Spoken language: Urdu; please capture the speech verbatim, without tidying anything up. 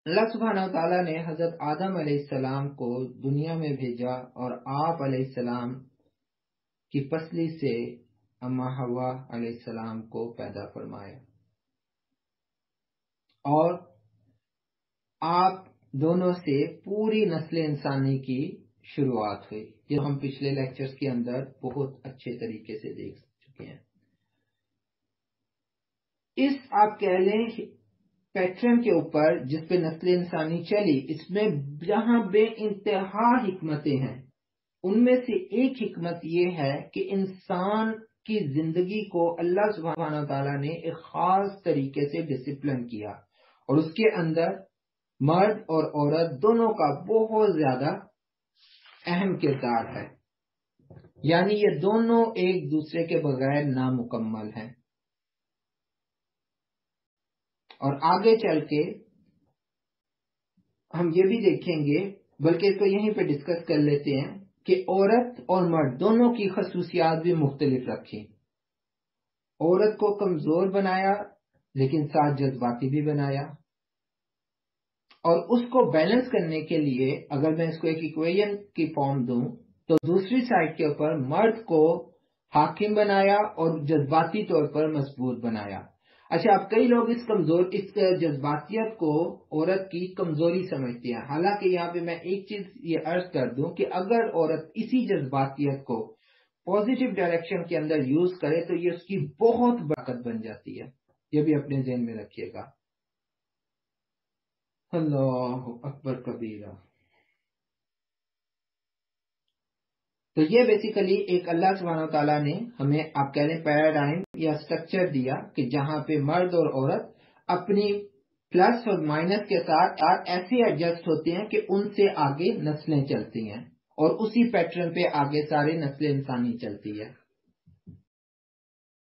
اللہ سبحانہ و تعالیٰ نے حضرت آدم علیہ السلام کو دنیا میں بھیجا اور آپ علیہ السلام کی پسلی سے اما حوا علیہ السلام کو پیدا فرمایا، اور آپ دونوں سے پوری نسل انسانی کی شروعات ہوئی، یہ ہم پچھلے لیکچرز کے اندر بہت اچھے طریقے سے دیکھ چکے ہیں۔ اس آپ کہہ لیں پیٹرن کے اوپر جس پہ نسل انسانی چلی، اس میں جہاں بے انتہا حکمتیں ہیں، ان میں سے ایک حکمت یہ ہے کہ انسان کی زندگی کو اللہ سبحانہ تعالیٰ نے ایک خاص طریقے سے ڈسپلن کیا، اور اس کے اندر مرد اور عورت دونوں کا بہت زیادہ اہم کردار ہے، یعنی یہ دونوں ایک دوسرے کے بغیر نامکمل ہیں۔ اور آگے چل کے ہم یہ بھی دیکھیں گے، بلکہ اس کو یہیں پہ ڈسکس کر لیتے ہیں کہ عورت اور مرد دونوں کی خصوصیات بھی مختلف رکھی۔ عورت کو کمزور بنایا لیکن ساتھ جذباتی بھی بنایا، اور اس کو بیلنس کرنے کے لیے اگر میں اس کو ایک ایکویشن کی فارم دوں تو دوسری سائڈ کے اوپر مرد کو حاکم بنایا اور جذباتی طور پر مضبوط بنایا۔ اچھا، اب کئی لوگ اس کمزور اس جذباتیت کو عورت کی کمزوری سمجھتے ہیں، حالانکہ یہاں پہ میں ایک چیز یہ عرض کر دوں کہ اگر عورت اسی جذباتیت کو پازیٹیو ڈائریکشن کے اندر یوز کرے تو یہ اس کی بہت برکت بن جاتی ہے، یہ بھی اپنے ذہن میں رکھیے گا۔ اللہ اکبر کبیرہ۔ تو یہ بیسیکلی ایک اللہ سبحانہ وتعالیٰ نے ہمیں آپ کہہ لیں پیراڈائم یا سٹرکچر دیا کہ جہاں پہ مرد اور عورت اپنی پلس اور مائنس کے ساتھ ایسے ایڈجسٹ ہوتے ہیں کہ ان سے آگے نسلیں چلتی ہیں، اور اسی پیٹرن پہ آگے سارے نسل انسانی چلتی ہے۔